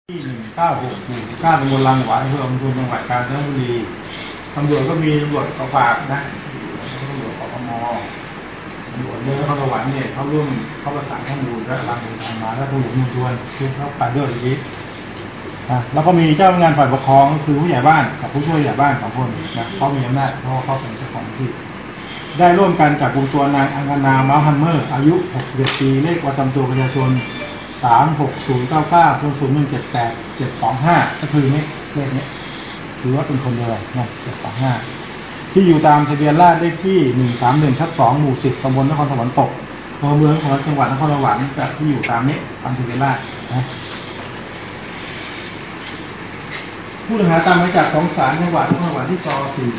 ที่196 หมู่ 9ตำบลลังหวานอำเภออำเภอจังหวัดกาญจนบุรีตำรวจก็มีตำรวจกองปราบนะตำรวจปคมตำรวจเมืองนครสวรรค์เนี่ยเขาร่วมเข้าประสานข้อมูลและรับทางมาและตำรวจมุ่งทวนคือเขาปาด้วยอีกแล้วก็มีเจ้าพนักงานฝ่ายปกครองคือผู้ใหญ่บ้านกับผู้ช่วยผู้ใหญ่บ้าน2 คนนะเขามีอำนาจเพราะเขาเป็นเจ้าของที่ได้ร่วมกันจับกุมตัวนางอังคณาเมาส์ฮัมเมอร์อายุ61 ปีเลขประจำตัวประชาชน36099 00178 725ก็คือนี้เลขนี้ถือว่าเป็นคนเดียวนะ725ที่อยู่ตามทะเบียนราษฎร์เลขที่131/2 หมู่ 10 ตำบลนครสวรรค์ตกอำเภอเมืองของจังหวัดนครสวรรค์กับที่อยู่ตามนี้ตามทะเบียนราษฎร์นะผู้ต้องหาตามหมายจับของศาลจังหวัดนครสวรรค์ที่ก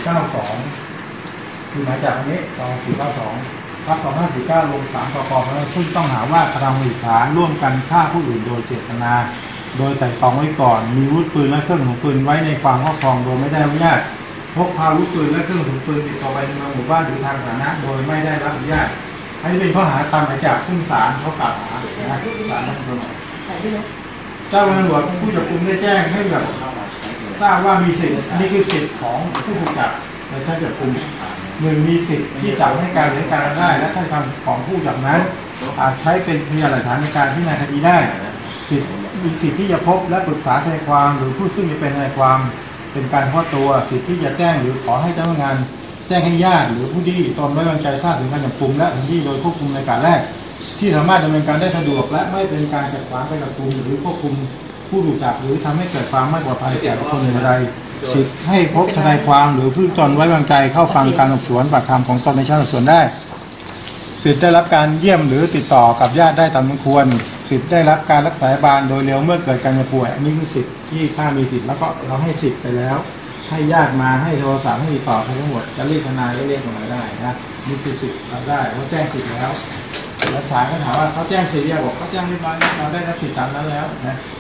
492คือหมายจับอันนี้ก492 รับ2549 ลง3 กก.ซึ่งต้องหาว่ากระทำผิดฐานร่วมกันฆ่าผู้อื่นโดยเจตนาโดยไตร่ตรองไว้ก่อนมีอาวุธปืนและเครื่องกระสุนปืนไว้ในความครอบครองโดยไม่ได้อนุญาตพกพาอาวุธปืนและเครื่องกระสุนปืนติดตัวไปในหมู่บ้านหรือทางสาธารณะโดยไม่ได้รับอนุญาตอันนี้เป็นข้อหาตามหมายจับซึ่งศาลเขากล่าวหานะศาลนั้นเป็นเจ้าพนักงานผู้จับกุมได้แจ้งให้แบบทราบว่ามีสิทธิ์อันนี้คือสิทธิ์ของผู้ถูกจับในชั้นจับกุม1 มีสิทธิ์ที่จับให้การหรือการได้และถ้อยคำของผู้จับนั้นอาจใช้เป็นพยานหลักฐานในการพิจารณาคดีได้มีสิทธิ์ที่จะพบและปรึกษาทนายความหรือผู้ซึ่งจะเป็นทนายความเป็นการเฉพาะตัวสิทธิ์ที่จะแจ้งหรือขอให้เจ้าพนักงานแจ้งให้ญาติหรือผู้ที่ตนไว้วางใจทราบถึงการจับกุมและที่โดยควบคุมในการแรกที่สามารถดำเนินการได้สะดวกและไม่เป็นการขัดขวางการจับกุมหรือควบคุมผู้ถูกจับหรือทำให้เกิดความไม่ปลอดภัยแก่บุคคลอื่นใดสิทธิ์ให้พบทนายความหรือผู้ตนไว้วางใจเข้าฟังการสอบสวนปากคำของตนในชั้นสอบสวนได้สิทธิ์ได้รับการเยี่ยมหรือติดต่อกับญาติได้ตามสมควรสิทธิ์ได้รับการรักษาพยาบาลโดยเร็วเมื่อเกิดการเจ็บป่วยอันนี้คือสิทธิ์ที่ถ้ามีสิทธิ์แล้วก็เราให้สิทธิ์ไปแล้วให้ญาติมาให้โทรศัพท์ให้ติดต่อไปทั้งหมดจะเรียกทนายเรียกตรงไหนได้นะนี่คือสิทธิ์เราได้ว่าแจ้งสิทธิ์แล้วศาลก็ถามว่าเขาแจ้งสิทธิ์ยังบอกเขาแจ้งเรียบร้อยเราได้รับสิทธิ์ตามนั้นแล้วนะ